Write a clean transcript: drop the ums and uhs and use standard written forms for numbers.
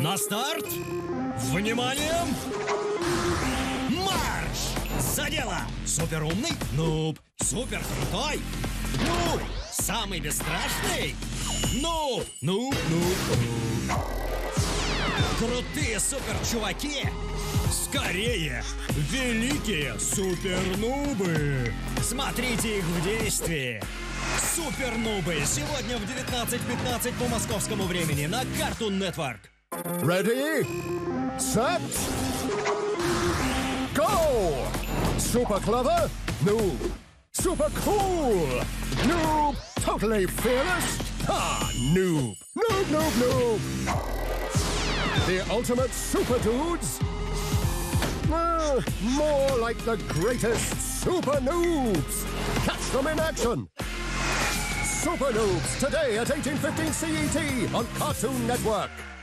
На старт! Внимание! Марш! За дело! Супер умный? Нуб! Супер крутой? Нуб! Самый бесстрашный? Нуб! Нуб! Крутые супер чуваки! Скорее! Великие супернубы! Смотрите их в действии! Супернубы! Сегодня в 19:15 по московскому времени на Cartoon Network! Ready, set, go! Super clever, noob. Super cool, noob. Totally fearless, noob. Noob. The ultimate super dudes? More like the greatest super noobs. Catch them in action. Super Noobs, today at 18:15 CET on Cartoon Network.